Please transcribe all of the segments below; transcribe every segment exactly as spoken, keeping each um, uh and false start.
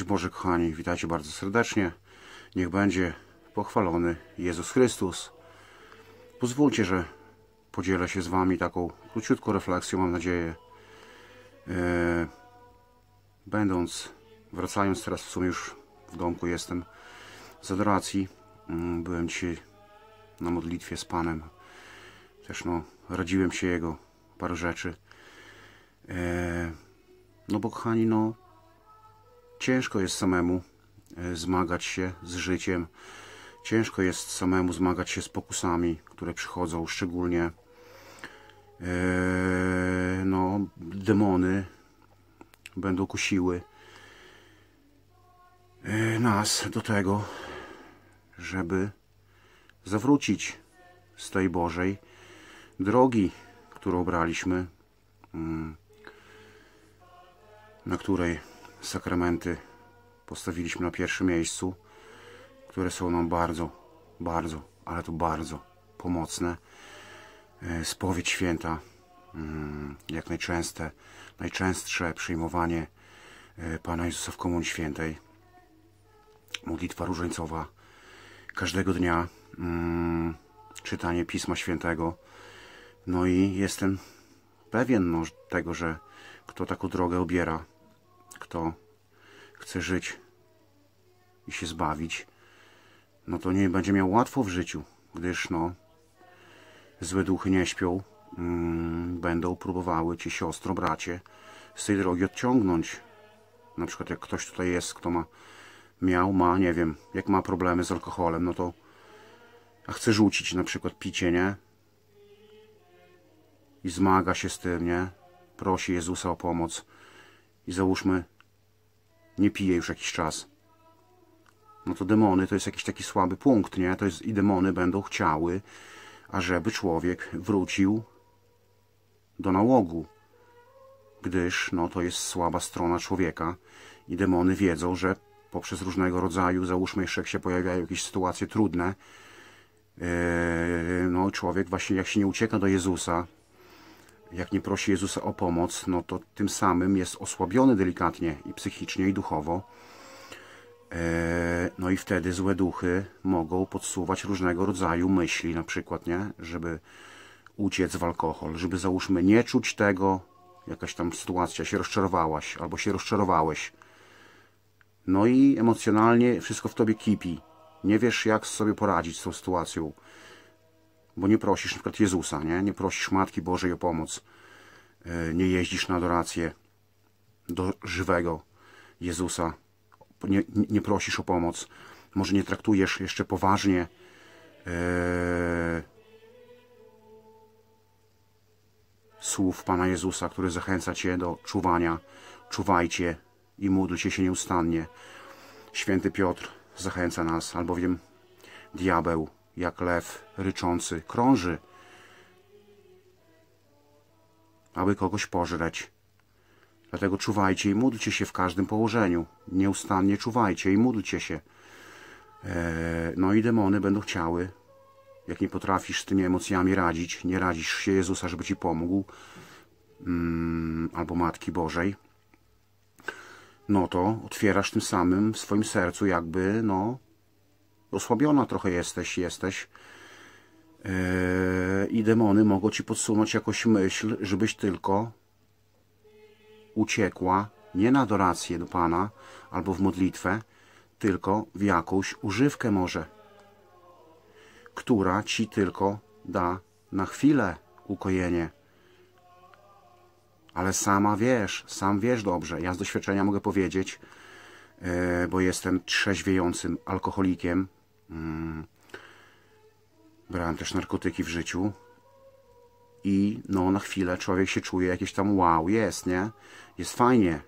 Boże, kochani, witajcie bardzo serdecznie. Niech będzie pochwalony Jezus Chrystus. Pozwólcie, że podzielę się z Wami taką króciutką refleksją, mam nadzieję. E, będąc, wracając teraz, w sumie już w domku jestem z adoracji. Byłem dzisiaj na modlitwie z Panem. Też no, radziłem się Jego parę rzeczy. E, no bo, kochani, no ciężko jest samemu zmagać się z życiem. Ciężko jest samemu zmagać się z pokusami, które przychodzą, szczególnie e, no, demony będą kusiły e, nas do tego, żeby zawrócić z tej Bożej drogi, którą braliśmy, mm, na której sakramenty postawiliśmy na pierwszym miejscu, które są nam bardzo, bardzo, ale to bardzo pomocne. Spowiedź święta, jak najczęste, najczęstsze przyjmowanie Pana Jezusa w Komunii Świętej, modlitwa różańcowa każdego dnia, czytanie Pisma Świętego. No i jestem pewien no, tego, że kto taką drogę obiera, kto chce żyć i się zbawić, no to nie będzie miał łatwo w życiu, gdyż no złe duchy nie śpią, mm, będą próbowały Cię, siostro, bracie, z tej drogi odciągnąć. Na przykład jak ktoś tutaj jest, kto ma, miał, ma, nie wiem, jak ma problemy z alkoholem, no to a chce rzucić na przykład picie, nie? I zmaga się z tym, nie? Prosi Jezusa o pomoc i załóżmy nie pije już jakiś czas. No to demony to jest jakiś taki słaby punkt, nie? To jest, i demony będą chciały, ażeby człowiek wrócił do nałogu. Gdyż no, to jest słaba strona człowieka i demony wiedzą, że poprzez różnego rodzaju, załóżmy jeszcze jak się pojawiają jakieś sytuacje trudne, yy, no człowiek właśnie jak się nie ucieka do Jezusa, jak nie prosi Jezusa o pomoc, no to tym samym jest osłabiony delikatnie i psychicznie, i duchowo. No i wtedy złe duchy mogą podsuwać różnego rodzaju myśli, na przykład, nie? Żeby uciec w alkohol, żeby załóżmy nie czuć tego, jakaś tam sytuacja, się rozczarowałaś, albo się rozczarowałeś. No i emocjonalnie wszystko w tobie kipi. Nie wiesz, jak sobie poradzić z tą sytuacją. Bo nie prosisz na przykład Jezusa, nie? Nie prosisz Matki Bożej o pomoc. Nie jeździsz na adorację do żywego Jezusa. Nie, nie prosisz o pomoc. Może nie traktujesz jeszcze poważnie e, słów Pana Jezusa, który zachęca Cię do czuwania. Czuwajcie i módlcie się nieustannie. Święty Piotr zachęca nas, albowiem diabeł jak lew ryczący krąży, aby kogoś pożreć. Dlatego czuwajcie i módlcie się w każdym położeniu. Nieustannie czuwajcie i módlcie się. No i demony będą chciały, jak nie potrafisz z tymi emocjami radzić, nie radzisz się Jezusa, żeby Ci pomógł, albo Matki Bożej, no to otwierasz tym samym w swoim sercu jakby, no, osłabiona trochę jesteś, jesteś yy, i demony mogą Ci podsunąć jakąś myśl, żebyś tylko uciekła nie na adorację do Pana albo w modlitwę, tylko w jakąś używkę może, która Ci tylko da na chwilę ukojenie. Ale sama wiesz, sam wiesz dobrze, ja z doświadczenia mogę powiedzieć, yy, bo jestem trzeźwiejącym alkoholikiem. Brałem też narkotyki w życiu i no na chwilę człowiek się czuje jakieś tam wow, jest, nie? Jest fajnie.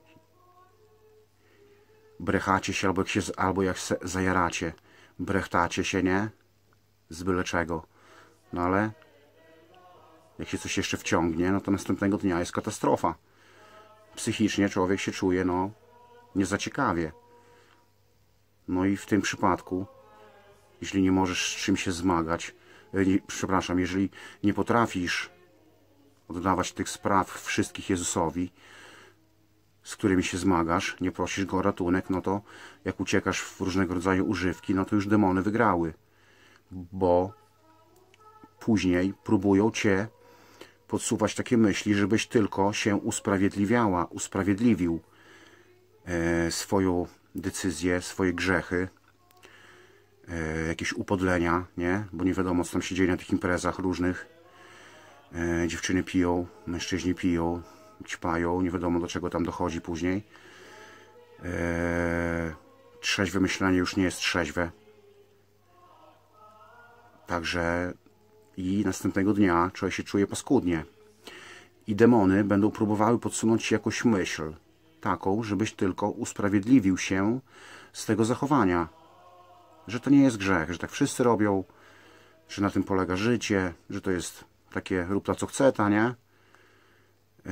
Brechacie się albo jak się, albo jak se zajaracie. Brechtacie się, nie? Z byle czego. No ale jak się coś jeszcze wciągnie, no to następnego dnia jest katastrofa. Psychicznie człowiek się czuje, no, nie za ciekawie. No i w tym przypadku, jeśli nie możesz z czym się zmagać, nie, przepraszam, jeżeli nie potrafisz oddawać tych spraw wszystkich Jezusowi, z którymi się zmagasz, nie prosisz go o ratunek, no to jak uciekasz w różnego rodzaju używki, no to już demony wygrały. Bo później próbują cię podsuwać takie myśli, żebyś tylko się usprawiedliwiała, usprawiedliwił e, swoją decyzję, swoje grzechy, e, jakieś upodlenia, nie? Bo nie wiadomo, co tam się dzieje na tych imprezach różnych. E, dziewczyny piją, mężczyźni piją, ćpają, nie wiadomo, do czego tam dochodzi później. E, trzeźwe myślenie już nie jest trzeźwe. Także i następnego dnia człowiek się czuje paskudnie. I demony będą próbowały podsunąć ci jakąś myśl, taką, żebyś tylko usprawiedliwił się z tego zachowania. Że to nie jest grzech, że tak wszyscy robią, że na tym polega życie, że to jest takie rób ta co chce, ta, nie? Yy...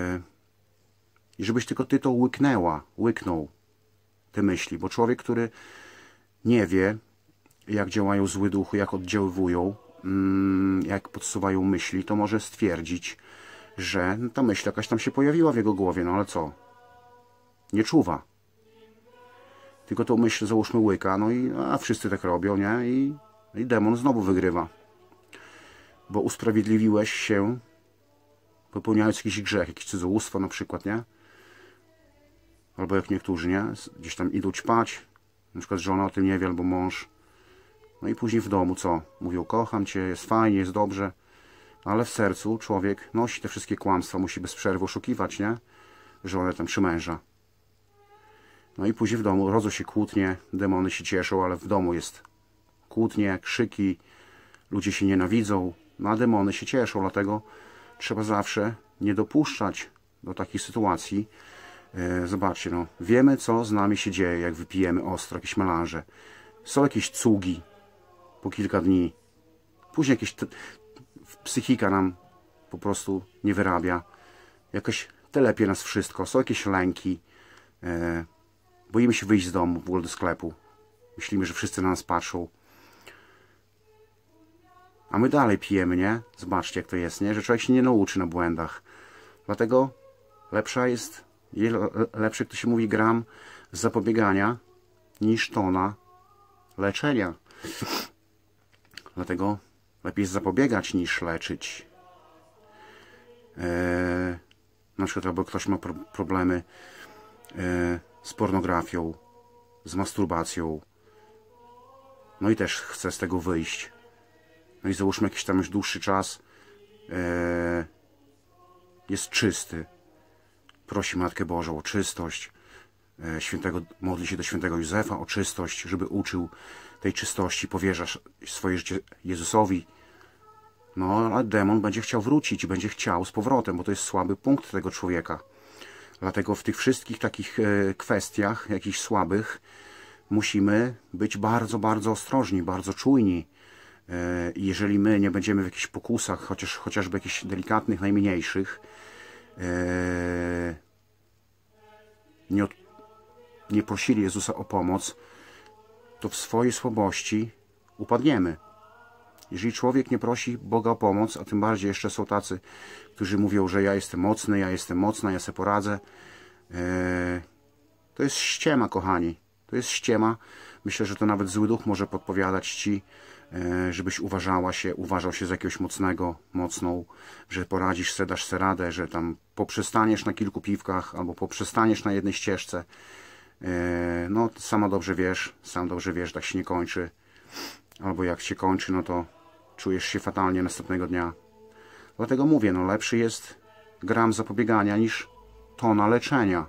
I żebyś tylko ty to łyknęła, łyknął te myśli. Bo człowiek, który nie wie, jak działają złe duchy, jak oddziaływują, jak podsuwają myśli, to może stwierdzić, że ta myśl jakaś tam się pojawiła w jego głowie, no ale co? Nie czuwa. Tylko tą myśl, załóżmy, łyka, no i a wszyscy tak robią, nie? I, i demon znowu wygrywa. Bo usprawiedliwiłeś się, popełniając jakiś grzech, jakieś cudzołóstwo na przykład, nie? Albo jak niektórzy, nie? Gdzieś tam idą ćpać, na przykład żona o tym nie wie, albo mąż. No i później w domu co? Mówią, kocham cię, jest fajnie, jest dobrze. Ale w sercu człowiek nosi te wszystkie kłamstwa, musi bez przerwy oszukiwać, nie? Żonę tam przy męża. No i później w domu rodzą się kłótnie, demony się cieszą, ale w domu jest kłótnie, krzyki, ludzie się nienawidzą, no a demony się cieszą, dlatego trzeba zawsze nie dopuszczać do takich sytuacji. Zobaczcie, no, wiemy, co z nami się dzieje, jak wypijemy ostro, jakieś melanże. Są jakieś cugi po kilka dni. Później jakieś psychika nam po prostu nie wyrabia. Jakoś telepie nas wszystko. Są jakieś lęki. E, boimy się wyjść z domu, w ogóle do sklepu. Myślimy, że wszyscy na nas patrzą. A my dalej pijemy, nie? Zobaczcie, jak to jest, nie? Że człowiek się nie nauczy na błędach. Dlatego lepsza jest, lepszy, jak to się mówi, gram zapobiegania niż tona leczenia. Dlatego lepiej jest zapobiegać niż leczyć. Eee, na przykład, albo ktoś ma pro problemy e, z pornografią, z masturbacją. No i też chce z tego wyjść. No i załóżmy jakiś tam już dłuższy czas e, jest czysty. Prosi Matkę Bożą o czystość. E, świętego, modli się do świętego Józefa o czystość, żeby uczył tej czystości. Powierzasz swoje życie Jezusowi. No, a demon będzie chciał wrócić i będzie chciał z powrotem, bo to jest słaby punkt tego człowieka. Dlatego w tych wszystkich takich e, kwestiach, jakichś słabych, musimy być bardzo, bardzo ostrożni, bardzo czujni. E, jeżeli my nie będziemy w jakichś pokusach, chociaż, chociażby jakichś delikatnych, najmniejszych, e, nie, od, nie prosili Jezusa o pomoc, to w swojej słabości upadniemy. Jeżeli człowiek nie prosi Boga o pomoc, a tym bardziej jeszcze są tacy, którzy mówią, że ja jestem mocny, ja jestem mocna, ja sobie poradzę, e, to jest ściema, kochani. To jest ściema. Myślę, że to nawet zły duch może podpowiadać ci, e, żebyś uważała się, uważał się za jakiegoś mocnego, mocną, że poradzisz se, dasz se radę, że tam poprzestaniesz na kilku piwkach, albo poprzestaniesz na jednej ścieżce. E, no, sama dobrze wiesz, sam dobrze wiesz, tak się nie kończy. Albo jak się kończy, no to czujesz się fatalnie następnego dnia. Dlatego mówię, no lepszy jest gram zapobiegania niż tona leczenia.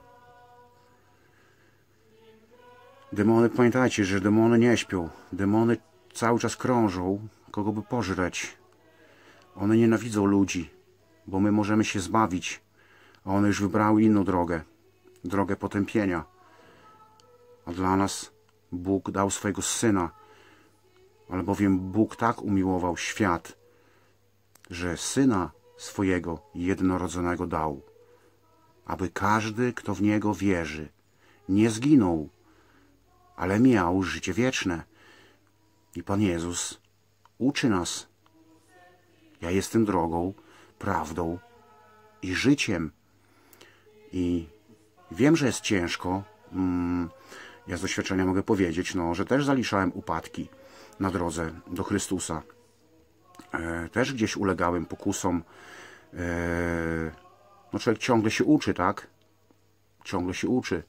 Demony, pamiętajcie, że demony nie śpią. Demony cały czas krążą, kogo by pożreć. One nienawidzą ludzi, bo my możemy się zbawić, a one już wybrały inną drogę. Drogę potępienia. A dla nas Bóg dał swojego Syna. Albowiem Bóg tak umiłował świat, że Syna swojego jednorodzonego dał, aby każdy, kto w Niego wierzy, nie zginął, ale miał życie wieczne. I Pan Jezus uczy nas. Ja jestem drogą, prawdą i życiem. I Wiem, że jest ciężko. Ja z doświadczenia mogę powiedzieć, no, że też zaliczałem upadki na drodze do Chrystusa. Też gdzieś ulegałem pokusom. No, człowiek ciągle się uczy, tak? Ciągle się uczy.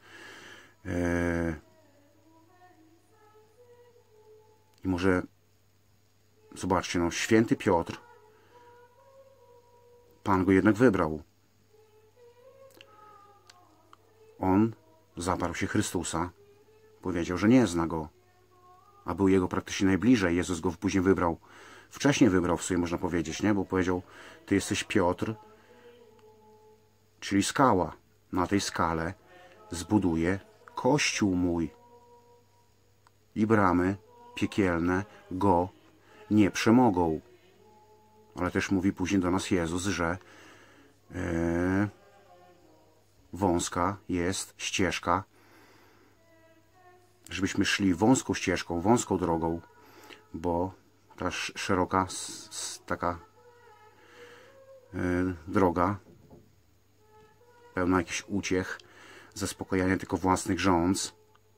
I może zobaczcie, no, święty Piotr, Pan go jednak wybrał. On zaparł się Chrystusa, powiedział, że nie zna go, a był jego praktycznie najbliżej. Jezus go później wybrał, wcześniej wybrał w sobie, można powiedzieć, nie? Bo powiedział, ty jesteś Piotr, czyli skała. Na tej skale zbuduję Kościół mój i bramy piekielne go nie przemogą. Ale też mówi później do nas Jezus, że e, wąska jest ścieżka, żebyśmy szli wąską ścieżką, wąską drogą, bo ta szeroka taka e, droga pełna jakichś uciech, zaspokojania tylko własnych żądz,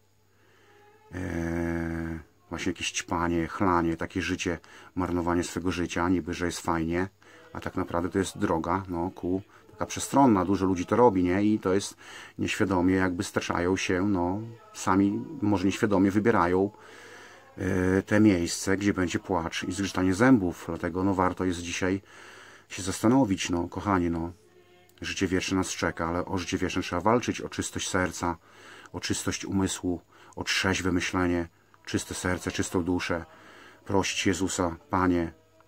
e, właśnie jakieś ćpanie, chlanie, takie życie, marnowanie swego życia, niby, że jest fajnie, a tak naprawdę to jest droga, no, ku, taka przestronna, dużo ludzi to robi, nie? I to jest nieświadomie, jakby staczają się, no, sami, może nieświadomie wybierają y, te miejsce, gdzie będzie płacz i zgrzytanie zębów, dlatego, no, warto jest dzisiaj się zastanowić, no, kochani, no, życie wieczne nas czeka, ale o życie wieczne trzeba walczyć, o czystość serca, o czystość umysłu, o trzeźwe myślenie, czyste serce, czystą duszę, prosić Jezusa, Panie,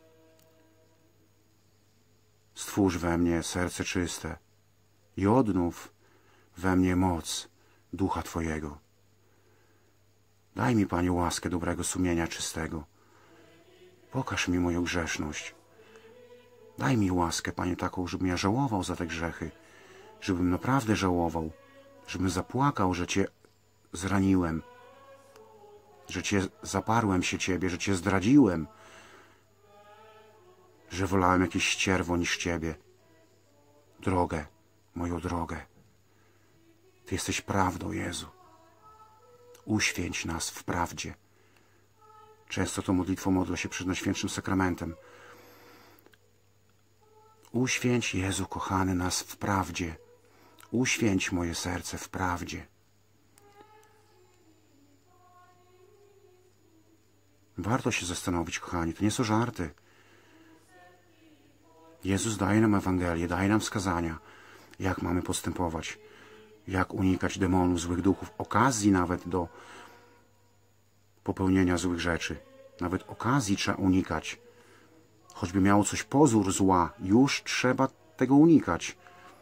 stwórz we mnie serce czyste i odnów we mnie moc Ducha Twojego. Daj mi, Panie, łaskę dobrego sumienia czystego. Pokaż mi moją grzeszność. Daj mi łaskę, Panie, taką, żebym ja żałował za te grzechy, żebym naprawdę żałował, żebym zapłakał, że Cię zraniłem, że Cię zaparłem się Ciebie, że Cię zdradziłem, że wolałem jakieś ścierwo niż Ciebie. Drogę, moją drogę. Ty jesteś prawdą, Jezu. Uświęć nas w prawdzie. Często tą modlitwą modlę się przed Najświętszym Sakramentem. Uświęć, Jezu kochany, nas w prawdzie. Uświęć moje serce w prawdzie. Warto się zastanowić, kochani, to nie są żarty. Jezus daje nam Ewangelię, daje nam wskazania, jak mamy postępować, jak unikać demonów, złych duchów, okazji nawet do popełnienia złych rzeczy. Nawet okazji trzeba unikać. Choćby miało coś pozór zła, już trzeba tego unikać.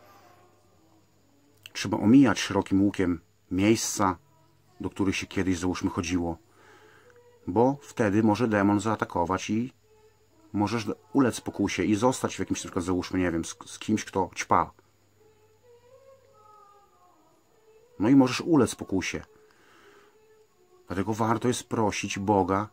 Trzeba omijać szerokim łukiem miejsca, do których się kiedyś, załóżmy, chodziło. Bo wtedy może demon zaatakować i możesz ulec pokusie i zostać w jakimś, na przykład, załóżmy, nie wiem, z, z kimś, kto ćpa. No i możesz ulec pokusie. Dlatego warto jest prosić Boga,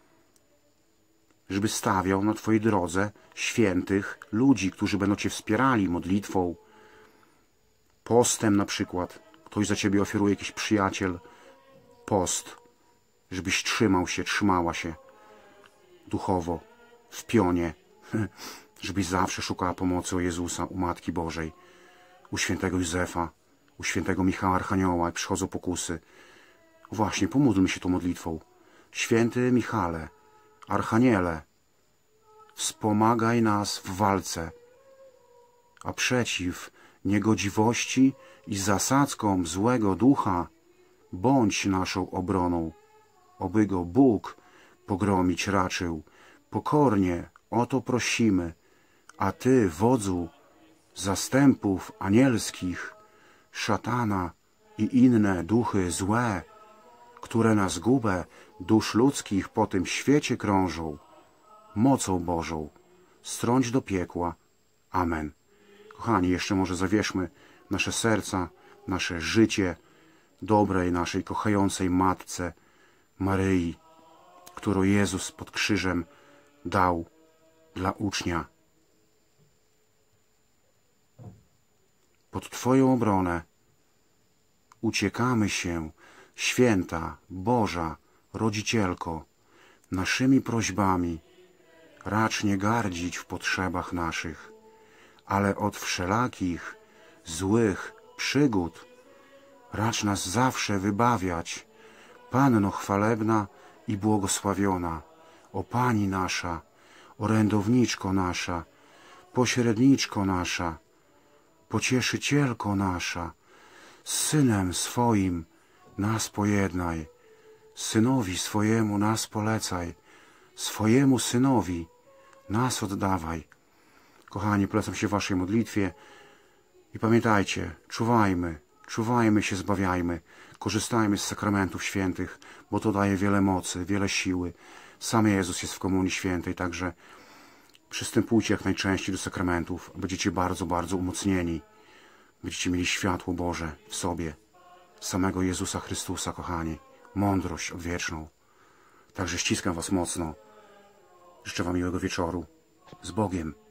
żeby stawiał na Twojej drodze świętych ludzi, którzy będą Cię wspierali modlitwą, postem na przykład. Ktoś za Ciebie ofiaruje, jakiś przyjaciel, post, żebyś trzymał się, trzymała się duchowo, w pionie, żebyś zawsze szukała pomocy u Jezusa, u Matki Bożej, u świętego Józefa, u świętego Michała Archanioła, jak przychodzą pokusy. Właśnie, pomódlmy się tą modlitwą. Święty Michale, Archaniele, wspomagaj nas w walce, a przeciw niegodziwości i zasadzkom złego ducha bądź naszą obroną, oby go Bóg pogromić raczył. Pokornie o to prosimy, a Ty, wodzu zastępów anielskich, szatana i inne duchy złe, które na zgubę dusz ludzkich po tym świecie krążą, mocą Bożą strąć do piekła. Amen. Kochani, jeszcze może zawierzmy nasze serca, nasze życie dobrej naszej kochającej Matce Maryi, którą Jezus pod krzyżem dał dla ucznia. Pod Twoją obronę uciekamy się, święta, Boża, Rodzicielko, naszymi prośbami, racz nie gardzić w potrzebach naszych, ale od wszelakich złych przygód racz nas zawsze wybawiać, Panno chwalebna i błogosławiona, o Pani nasza, orędowniczko nasza, pośredniczko nasza, pocieszycielko nasza, z Synem swoim nas pojednaj, Synowi swojemu nas polecaj, swojemu Synowi nas oddawaj. Kochani, polecam się w waszej modlitwie i pamiętajcie, czuwajmy, czuwajmy się, zbawiajmy, korzystajmy z sakramentów świętych, bo to daje wiele mocy, wiele siły. Sam Jezus jest w Komunii Świętej, także przystępujcie jak najczęściej do sakramentów. Będziecie bardzo, bardzo umocnieni. Będziecie mieli światło Boże w sobie, samego Jezusa Chrystusa, kochani, mądrość odwieczną. Także ściskam was mocno. Życzę wam miłego wieczoru. Z Bogiem.